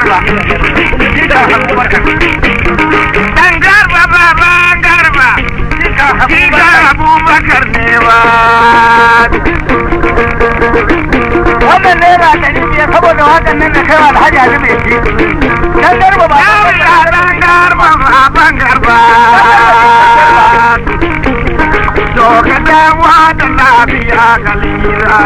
garba dan garba baban garba jika Abubakar ne wa wannan naira 500 saboda waɗannan da kai alhaji Ali mai shi dan garba ba dan garba baban garba to ka dawo da lafiya kalira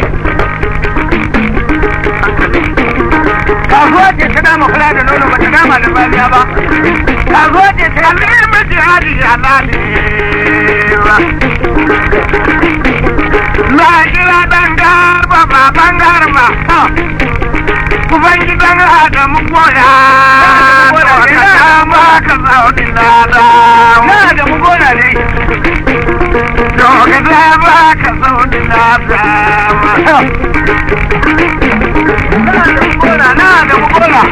kasuwa ce ta dama kula da nono ba ta dama da bariya ba kasuwa ce ta kalli miji hadi ya lalewa na kira dan garba baban garba ubangidan Adamu gona ka dama ka zaune lada na Adamu gona ne to ka dama ka zaune lada na da mugola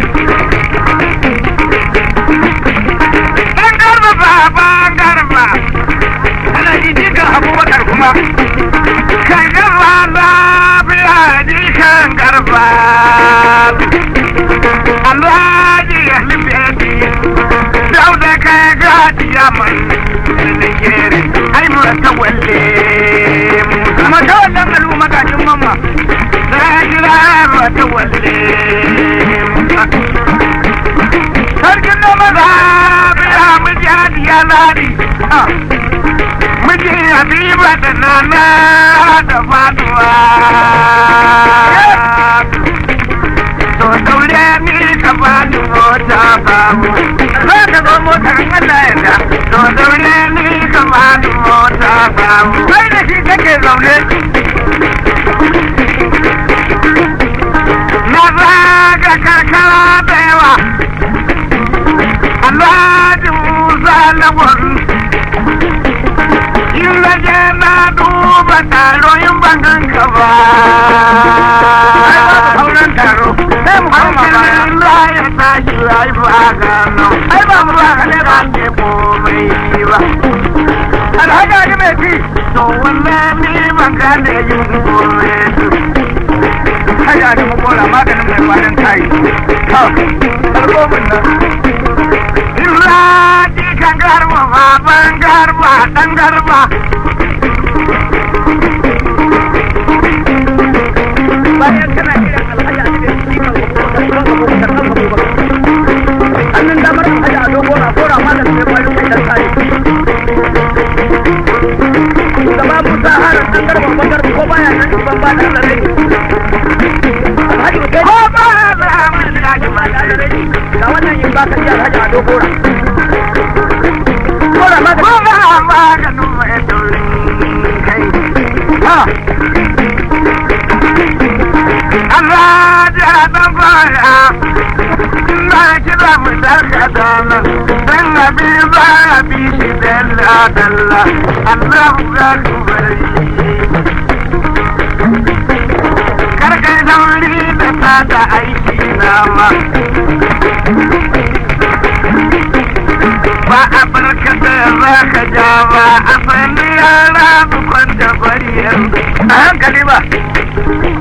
dan garba baban garba ana ji duka Abubakar kuma kan garba lafiya jikan garba Alhaji ya libeji dauda kai gajiya mai nigeria ai mu ta walle mu ta wallan al'umma gajin mamma ta walle sarkin da maza biya miji hadiya ladi miji habiba da nana da faduwa to daure ni ka bani mota babu za ka zo mota in Allah yarda to daure ni ka bani mota babu kai da shi kake zaune ga karkara da yawa Alhaji Musa Lawal in rage na duba taro in bangan ka ba sauran taro hankalin Allah ya tashi ai ba gano ai ba mu ba ne ba ke komai ba Alhaji Ali mai ci to wallahi ni ban gane yin komai haya da mugola maganin mai kwanan tayi kalbomin nan illa jikan garba baban garba dan garba bayan kana kiran alhaji a cikin hannun damar alhaji a dogora gora maganin mai kwanan kai dan tayi gaba musa harin dan garba bakar ko baya nan ban ba da rai ga wannan yin baka ji alhaji a dogora gora ma ga numa ya daure kai Allah ya dan fara na kira mu darka dana dan nabi ba bi shi dalla dalla Allah ya kubari karkai dauri da tada aiki na ma ba a barkata za ka ja ba a sani yara bukwan da bari yanzu a hankali ba